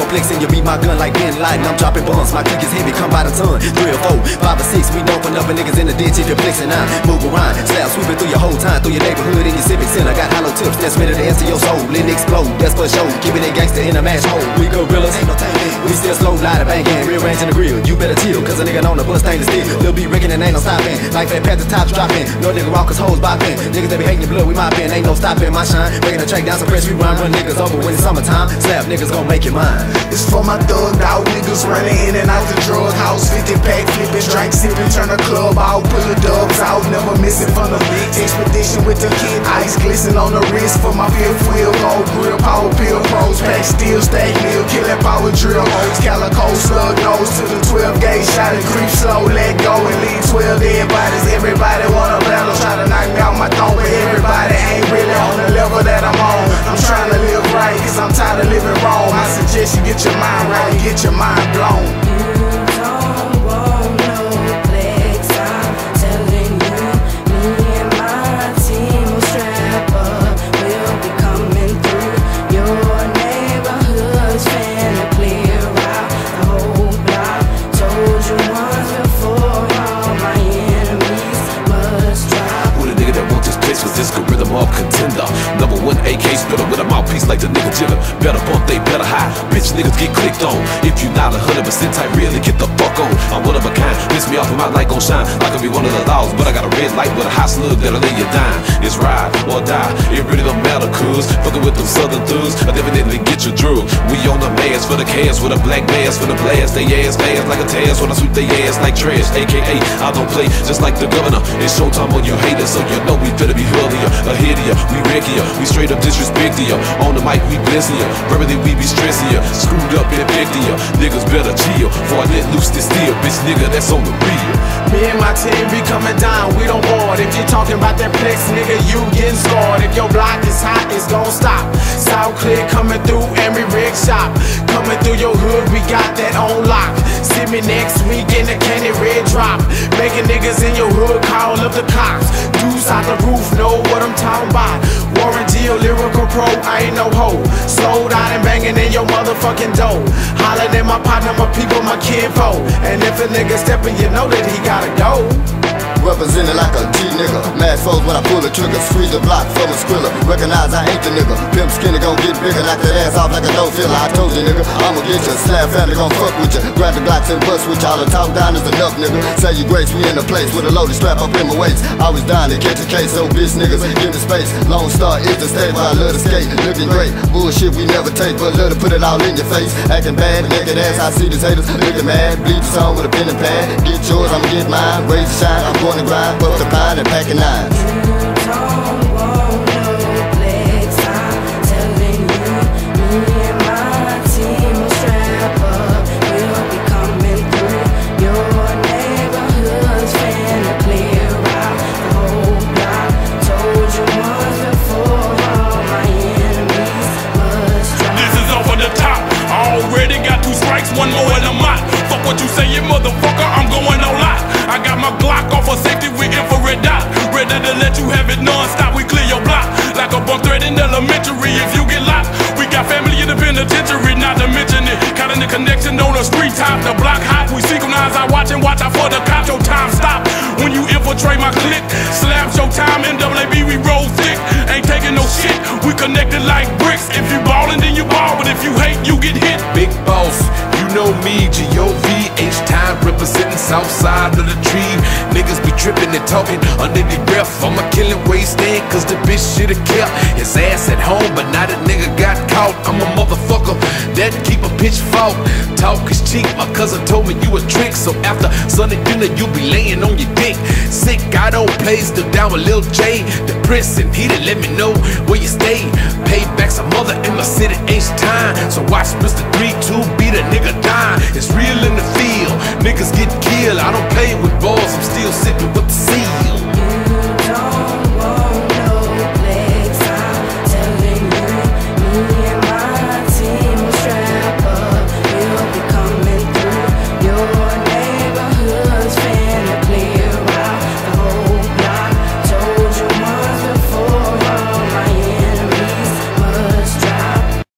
flexing, you beat my gun like Ben Laden. I'm dropping bombs, my click is heavy, come by the ton. 3 or 4, 5 or 6, we know for nothing niggas in the ditch if you're flexing. I move around, slab sweeping through your whole time, through your neighborhood in your civic center. Got hollow tips that's ready to enter your soul. Let it explode, that's for show. Keeping it gangster in a match hole. We gorillas, ain't no taming. We still slow, light banging, rearranging the grill. You better chill, cause a nigga on the bus stainless steel. Lil' B wrecking and ain't no stopping. Like that Panther tops dropping. No nigga walkers, hoes bopping. Niggas that be hating your blood, we mopping. Ain't no stopping my shine. Breaking the track down, some press, we run niggas over when it's summertime. Slap niggas gon' make it mine. It's for my thugged out niggas running in and out the drug house. 50 pack flipping, drink sipping, turn the club out, pull the dubs out, never missing from the big expedition with the kid. Ice glisten on the wrist for my fifth wheel, gold grill, power pill, pros, pack steel, stack meal, killing power drill hoes, calico, slug nose to the 12 gauge shot and creep slow, let go and leave 12 dead bodies. Everybody wanna battle, try to knock me out my throne, but everybody ain't really on the level that I'm on. I'm trying to live right, cause I'm tired of living wrong. I suggest you get your mind right and get your mind blown. This gorilla mob contender, #1 AK spitter with a mouthpiece like the nigga Jiller. Better bump, they better hide. Bitch niggas get clicked on. If you not 100% tight, really get the fuck on. I'm one of a kind. Piss me off and my light gon' shine. I could be one of the laws, but I got a red light with a hot slug that'll lay you dying. It's ride or die. It really don't matter, cuz fucking with them southern thugs, I definitely get your drug. We on the mask for the cash with a black mask for the blast. They ass fast like a task when I sweep they ass like trash. AKA I don't play just like the governor. It's showtime on you haters, so you know we better be hurrier, ahead of ya, we wrecking ya, we straight up disrespecting ya. On the mic we blessing ya, verbally we be stressing ya, screwed up infecting ya. Niggas better chill, before I let loose this steel, bitch nigga, that's on the real. Me and my team be coming down, we don't board. If you talking about that flex, nigga, you getting scored. If your block is hot, it's gon' stop. South clear coming through every rig shop. Coming through your hood, we got that on lock. See me next week in the candy red drop. Making niggas in your hood call up the cops. Deuce out the roof, know what I'm talking about. Warren G, lyrical pro, I ain't no hoe. Sold out and banging in your motherfucking door. Hollering at my partner, my people, my kinfolk. And if a nigga steppin', you know that he gotta go. Represented like a G nigga. Mad foes when I pull the trigger. Squeeze the block from a squiller. Recognize I ain't the nigga. Pimp skinny gon' get bigger. Knock that ass off like a dope filler. I told you nigga, I'ma get you. Slab family gon' fuck with you. Grab the Glocks and bust with y'all. The talk down is enough nigga. Say you grace, we in the place with a loaded strap up in my waist. Always dying to catch a case, so bitch niggas get the space. Lone Star is the state where I love to skate. Looking great, bullshit we never take, but love to put it all in your face. Acting bad, naked ass, I see these haters looking mad. Bleed the song with a pen and pad. Get yours, I'ma get mine. Raise the shine, I'm going to grind. Buff the pine and packing nines. One more in the mouth. Fuck what you say, you motherfucker, I'm going all out. I got my Glock off for safety with infrared dot. Ready to let you have it non-stop, we clear your block. Like a bunk thread in elementary, if you get locked. We got family in the penitentiary, not to mention it. Counting the connection on the street top, the block hot. We synchronize our watch and watch out for the cops. Your time stop when you infiltrate my clique. Slap your time, NAAB, we roll thick. Ain't taking no shit, we connected like bricks. If you ballin', then you ball, but if you hate, you get hit. Big boss, you know me, G.O.V. H-Time representing south side of the tree. Niggas be tripping and talking under the breath. I'ma kill him where he stand, cause the bitch shoulda kept his ass at home, but now that nigga got caught. I'm a motherfucker that keep a pitchfork. Talk is cheap, my cousin told me you a trick. So after Sunday dinner, you be laying on your dick. Sick, I don't play, still down with Lil J. Depressed and he didn't let me know where you stay. Payback's a mother in my city, H-Time. So watch Mr. 3-2 beat a nigga dying. It's real in the field, niggas get killed. I don't play with balls, I'm still sipping with the